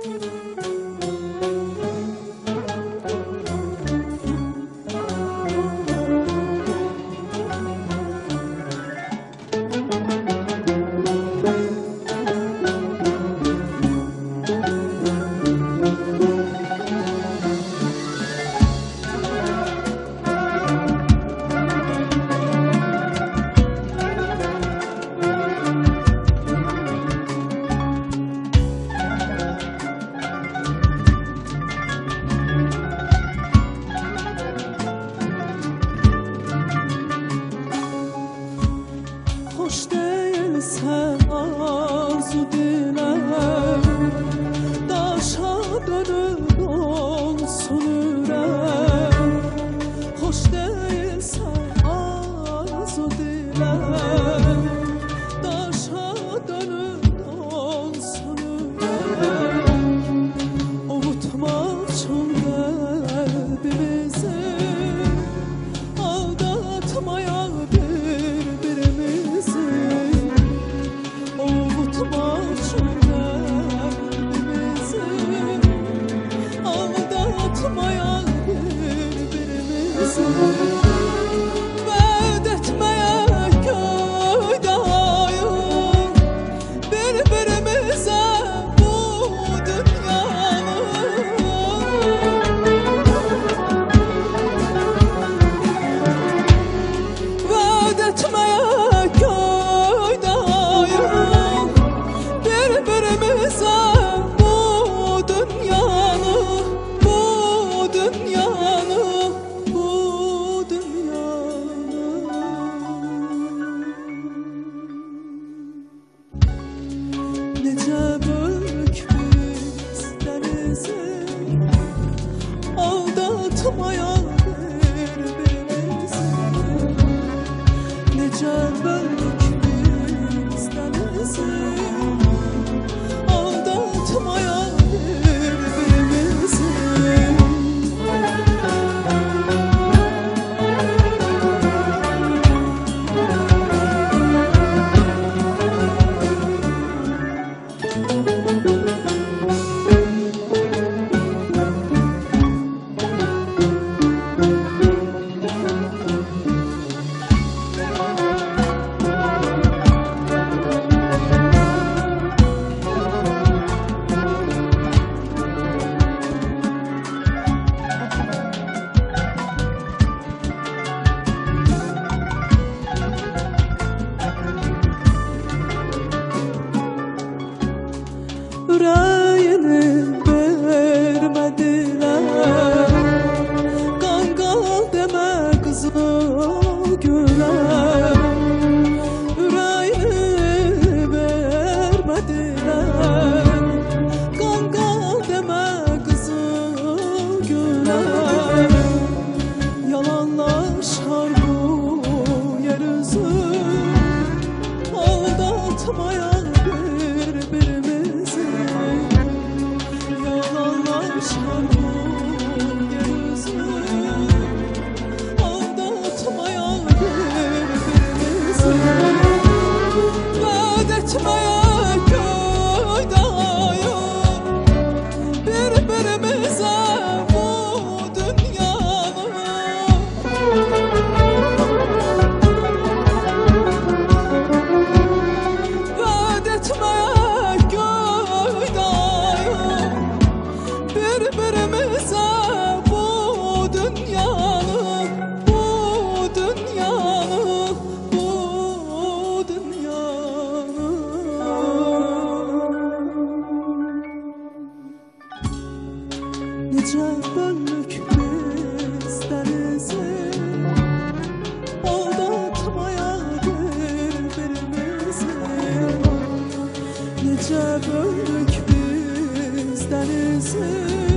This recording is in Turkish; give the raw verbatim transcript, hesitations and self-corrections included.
Hoş değilsen arzu diler, daşa dönüp olsun ürem. Hoş değilsen arzu diler, daşa dönüp olsun ürem. Avutma çok kalbimizi, aldatmaya vaat etmeye göydayım birbirimize bu dünyanın. Vaat etmeye göydayım birbirimize bu dünyanın, bu dünyanın. Nece büyük biz denizi, aldatmaya birbirimizi. Nece büyük biz denizi, aldatmaya birbirimizi. Yüreğini vermediler, kangal deme kızım güler. Yüreğini vermediler, kangal deme kızım güler. Yalanlaşar bu yeryüzü, aldatmaya birbirimizi. Yalanlaşar bu yeryüzü, aldatmaya birbirimizi. Vaat etmeye göydayım birbirimize bu dünyanın. Vaat etmeye birbirimize bu dünyanın, bu dünyanın, bu dünyanın. Nece bölük biz denizi, aldatmaya birbirimizi. Nece bölük biz denizi,